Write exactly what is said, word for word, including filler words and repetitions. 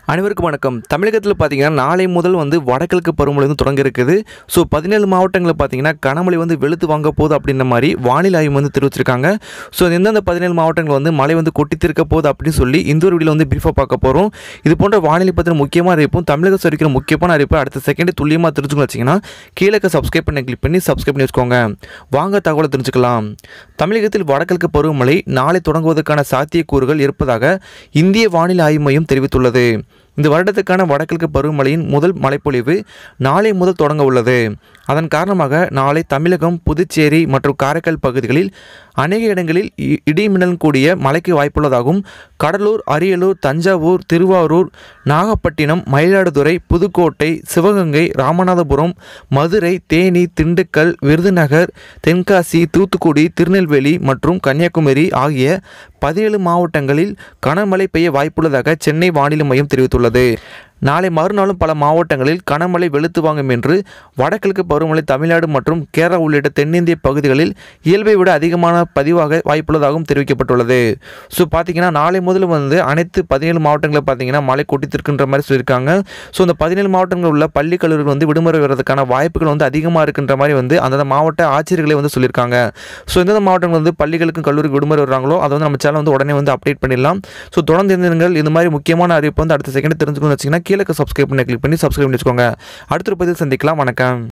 அனைவருக்கும் வணக்கம். தமிழகத்தில் பார்த்தீங்கன்னா நாளை முதல் வந்து வடகிழக்கு பருவமழை வந்து தொடங்க இருக்குது. ஸோ பதினேழு மாவட்டங்களில் பார்த்தீங்கன்னா கனமழை வந்து வெளுத்து வாங்க போகுது அப்படின்ற மாதிரி வானிலை ஆய்வு வந்து தெரிவிச்சிருக்காங்க. ஸோ எந்தெந்த பதினேழு மாவட்டங்கள் வந்து மழை வந்து கொட்டித்திருக்க போகுது அப்படின்னு சொல்லி இந்த ஒரு வீடியோவில் வந்து பிரீஃபாக பார்க்க போகிறோம். இது போன்ற வானிலை பற்றின முக்கியமான அறிவிப்பும் தமிழகத்தில் இருக்கிற முக்கியமான அறிவிப்பு அடுத்த செகண்ட் துல்லியமாக தெரிஞ்சுக்கணும் வச்சிங்கன்னா கீழே சப்ஸ்கிரைப் பண்ணி கிளிக் பண்ணி சப்ஸ்கிரைப் பண்ணி வச்சுக்கோங்க. வாங்க தகவலை தெரிஞ்சுக்கலாம். தமிழகத்தில் வடகிழக்கு பருவமழை நாளை தொடங்குவதற்கான சாத்தியக்கூறுகள் இருப்பதாக இந்திய வானிலை ஆய்வு மையம் தெரிவித்துள்ளது. இந்த வருடத்துக்கான வடகிழக்கு பருவமழையின் முதல் மழைப்பொழிவு நாளை முதல் தொடங்க உள்ளது. அதன் காரணமாக நாளை தமிழகம், புதுச்சேரி மற்றும் காரைக்கால் பகுதிகளில் அநேக இடங்களில் இடிமின்னல் கூடிய மழைக்கு வாய்ப்புள்ளதாகவும், கடலூர், அரியலூர், தஞ்சாவூர், திருவாரூர், நாகப்பட்டினம், மயிலாடுதுறை, புதுக்கோட்டை, சிவகங்கை, ராமநாதபுரம், மதுரை, தேனி, திண்டுக்கல், விருதுநகர், தென்காசி, தூத்துக்குடி, திருநெல்வேலி மற்றும் கன்னியாகுமரி ஆகிய பதினேழு மாவட்டங்களில் கனமழை பெய்ய வாய்ப்புள்ளதாக சென்னை வானிலை மையம் தெரிவித்துள்ளது. நாளை மறுநாளும் பல மாவட்டங்களில் கனமழை வெளுத்து வாங்கும் என்று வடகிழக்கு பருவமழை தமிழ்நாடு மற்றும் கேரளா உள்ளிட்ட தென்னிந்திய பகுதிகளில் இயல்பை விட அதிகமான பதிவாக வாய்ப்புள்ளதாகவும் தெரிவிக்கப்பட்டுள்ளது. ஸோ பார்த்தீங்கன்னா நாளை முதல் வந்து அனைத்து பதினேழு மாவட்டங்களில் பார்த்தீங்கன்னா மழை கொட்டித்திருக்கின்ற மாதிரி சொல்லியிருக்காங்க. ஸோ இந்த பதினேழு மாவட்டங்களில் உள்ள பள்ளி கல்லூரிகள் வந்து விடுமுறை வருவதற்கான வாய்ப்புகள் வந்து அதிகமாக இருக்கின்ற மாதிரி வந்து அந்தந்த மாவட்ட ஆட்சியர்களே வந்து சொல்லியிருக்காங்க. ஸோ எந்தெந்த மாவட்டங்கள் வந்து பள்ளிகளுக்கும் கல்லூரிக்கு விடுமுறை வர்றாங்களோ அதை வந்து நம்ம சேனல் வந்து உடனே வந்து அப்டேட் பண்ணிடலாம். ஸோ தொடர்ந்து இருந்தீர்கள் இந்த மாதிரி முக்கியமான அறிவிப்பு வந்து அடுத்த செகண்ட் தெரிஞ்சுக்கணும்னு வச்சிங்கன்னா கீழே சப்ஸ்கிரைப் பண்ணி கிளிக் பண்ணி சப்ஸ்கிரைப் பண்ணி வச்சுக்கோங்க. அடுத்த பதிவில் சந்திக்கலாம். வணக்கம்.